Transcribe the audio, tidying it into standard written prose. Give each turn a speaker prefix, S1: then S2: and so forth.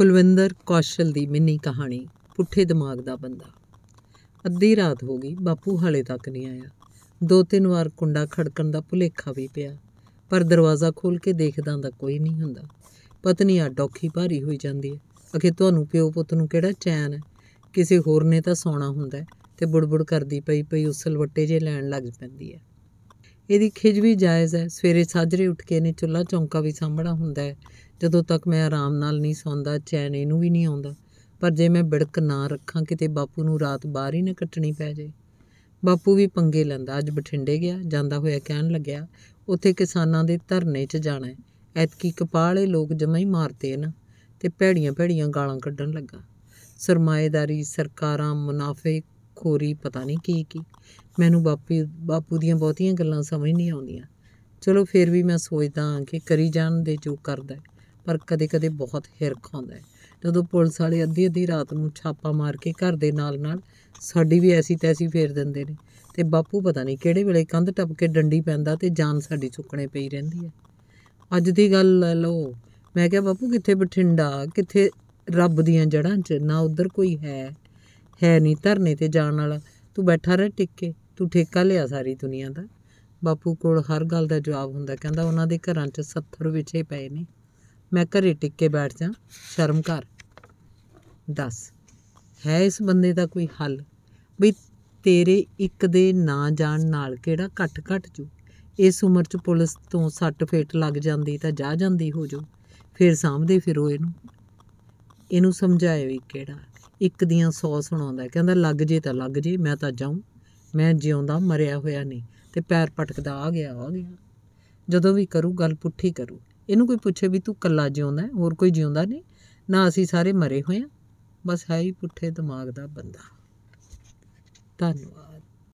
S1: ਕੁਲਵਿੰਦਰ ਕੌਸ਼ਲ ਦੀ mini ਕਹਾਣੀ ਪੁੱਠੇ ਦਿਮਾਗ ਦਾ ਬੰਦਾ। ਅੱਧੀ ਰਾਤ ਹੋ ਗਈ, ਬਾਪੂ ਹਾਲੇ ਤੱਕ ਨਹੀਂ ਆਇਆ। 2-3 ਵਾਰ ਕੁੰਡਾ ਖੜਕਣ ਦਾ ਭੁਲੇਖਾ ਵੀ ਪਿਆ, ਪਰ ਦਰਵਾਜ਼ਾ ਖੋਲ੍ਹ ਕੇ ਦੇਖਦਾ ਤਾਂ ਕੋਈ ਨਹੀਂ ਹੁੰਦਾ। ਪਤਨੀ ਅੱਡ ਔਖੀ ਭਾਰੀ ਹੋਈ ਜਾਂਦੀ ਹੈ। ਅਖੇ ਤੁਹਾਨੂੰ ਪਿਓ ਪੁੱਤ ਨੂੰ ਕਿਹੜਾ ਚੈਨ ਹੈ, ਕਿਸੇ ਹੋਰ ਨੇ ਤਾਂ ਸੌਣਾ ਹੁੰਦਾ, ਤੇ ਬੁੜਬੁੜ ਕਰਦੀ ਪਈ ਪਈ ਉਸਲਵੱਟੇ ਜੇ ਲੈਣ ਲੱਗ ਪੈਂਦੀ ਹੈ। ਇਹਦੀ ਖਿਝ ਵੀ ਜਾਇਜ਼ ਹੈ। ਸਵੇਰੇ ਸਾਜਰੇ ਉੱਠ ਕੇ ਇਹਨੇ ਚੁੱਲ੍ਹਾ ਚੌਂਕਾ ਵੀ ਸਾਂਭਣਾ ਹੁੰਦਾ ਹੈ। ਜਦੋਂ ਤੱਕ ਮੈਂ ਆਰਾਮ ਨਾਲ ਨਹੀਂ ਸੌਂਦਾ, ਚੈਨ ਇਹਨੂੰ ਵੀ ਨਹੀਂ ਆਉਂਦਾ। ਪਰ ਜੇ ਮੈਂ ਬਿੜਕ ਨਾ ਰੱਖਾਂ, ਕਿਤੇ ਬਾਪੂ ਨੂੰ ਰਾਤ ਬਾਹਰ ਹੀ ਨਾ ਕੱਟਣੀ ਪੈ ਜਾਏ। ਬਾਪੂ ਵੀ ਪੰਗੇ ਲੈਂਦਾ। ਅੱਜ ਬਠਿੰਡੇ ਗਿਆ, ਜਾਂਦਾ ਹੋਇਆ ਕਹਿਣ ਲੱਗਿਆ ਉੱਥੇ ਕਿਸਾਨਾਂ ਦੇ ਧਰਨੇ 'ਚ ਜਾਣਾ ਹੈ। ਐਤਕੀ ਕਪਾਹ ਵਾਲੇ ਲੋਕ ਜਮਾਂ ਹੀ ਮਾਰਤੇ ਨਾ, ਤੇ ਭੈੜੀਆਂ ਭੈੜੀਆਂ ਗਾਲਾਂ ਕੱਢਣ ਲੱਗਾ। ਸਰਮਾਏਦਾਰੀ, ਸਰਕਾਰਾਂ, ਮੁਨਾਫੇ ਖੋਰੀ, ਪਤਾ ਨਹੀਂ ਕੀ। ਮੈਨੂੰ ਬਾਪੂ ਦੀਆਂ ਬਹੁਤੀਆਂ ਗੱਲਾਂ ਸਮਝ ਨਹੀਂ ਆਉਂਦੀਆਂ। ਚਲੋ ਫਿਰ ਵੀ ਮੈਂ ਸੋਚਦਾ ਹਾਂ ਕਿ ਕਰੀ ਜਾਣ ਦੇ ਜੋ ਕਰਦਾ, ਪਰ ਕਦੇ ਕਦੇ ਬਹੁਤ ਹਿਰਖ ਆਉਂਦਾ ਹੈ ਜਦੋਂ ਪੁਲਿਸ ਵਾਲੇ ਅੱਧੀ ਅੱਧੀ ਰਾਤ ਨੂੰ ਛਾਪਾ ਮਾਰ ਕੇ ਘਰ ਦੇ ਨਾਲ ਸਾਡੀ ਵੀ ਐਸੀ ਤੈਸੀ ਫੇਰ ਦਿੰਦੇ ਨੇ, ਤੇ ਬਾਪੂ ਪਤਾ ਨਹੀਂ ਕਿਹੜੇ ਵੇਲੇ ਕੰਧ ਟੱਪ ਕੇ ਡੰਡੀ ਪੈਂਦਾ ਤੇ ਜਾਨ ਸਾਡੀ ਚੁੱਕਣੇ ਪਈ ਰਹਿੰਦੀ ਹੈ। ਅੱਜ ਦੀ ਗੱਲ ਲੈ ਲਓ, ਮੈਂ ਕਿਹਾ ਬਾਪੂ ਕਿੱਥੇ ਬਠਿੰਡਾ, ਕਿੱਥੇ ਰੱਬ ਦੀਆਂ ਜੜ੍ਹਾਂ 'ਚ, ਨਾ ਉੱਧਰ ਕੋਈ ਹੈ ਨਹੀਂ ਧਰਨੇ 'ਤੇ ਜਾਣ ਵਾਲਾ। ਤੂੰ ਬੈਠਾ ਰਹਿ ਟਿਕ ਕੇ, ਤੂੰ ਠੇਕਾ ਲਿਆ ਸਾਰੀ ਦੁਨੀਆ ਦਾ। ਬਾਪੂ ਕੋਲ ਹਰ ਗੱਲ ਦਾ ਜਵਾਬ ਹੁੰਦਾ। ਕਹਿੰਦਾ ਉਹਨਾਂ ਦੇ ਘਰਾਂ 'ਚ 70 ਵਿਛੇ ਪਏ ਨੇ, ਮੈਂ ਘਰੇ ਟਿਕ ਕੇ ਬੈਠ ਜਾ, ਸ਼ਰਮ ਕਰ। ਦੱਸ, ਹੈ ਇਸ ਬੰਦੇ ਦਾ ਕੋਈ ਹੱਲ? ਬਈ ਤੇਰੇ ਇੱਕ ਦੇ ਨਾ ਜਾਣ ਨਾਲ ਕਿਹੜਾ ਘਟ ਜੂ। ਇਸ ਉਮਰ 'ਚ ਪੁਲਿਸ ਤੋਂ ਸੱਟ ਫੇਟ ਲੱਗ ਜਾਂਦੀ ਤਾਂ ਜਾ ਜਾਂਦੀ ਹੋ ਜਾਊ, ਫਿਰ ਸਾਂਭਦੇ ਫਿਰੋ ਇਹਨੂੰ ਸਮਝਾਏ ਵੀ ਕਿਹੜਾ। ਇੱਕ ਦੀਆਂ 100 ਸੁਣਾਉਂਦਾ। ਕਹਿੰਦਾ ਲੱਗ ਜੇ ਤਾਂ ਲੱਗ ਜੇ, ਮੈਂ ਤਾਂ ਜਾਊਂ, ਮੈਂ ਜਿਉਂਦਾ ਮਰਿਆ ਹੋਇਆ ਨਹੀਂ, ਤੇ ਪੈਰ ਪਟਕਦਾ ਆ ਗਿਆ। ਜਦੋਂ ਵੀ ਕਰੂ ਗੱਲ ਪੁੱਠੀ ਕਰੂ। ਇਹਨੂੰ ਕੋਈ ਪੁੱਛੇ ਵੀ ਤੂੰ ਇਕੱਲਾ ਜਿਉਂਦਾ, ਹੋਰ ਕੋਈ ਜਿਉਂਦਾ ਨਹੀਂ ਨਾ, ਅਸੀਂ ਸਾਰੇ ਮਰੇ ਹੋਏ ਹਾਂ। ਬਸ ਹੈ ਹੀ ਪੁੱਠੇ ਦਿਮਾਗ ਦਾ ਬੰਦਾ। ਧੰਨਵਾਦ।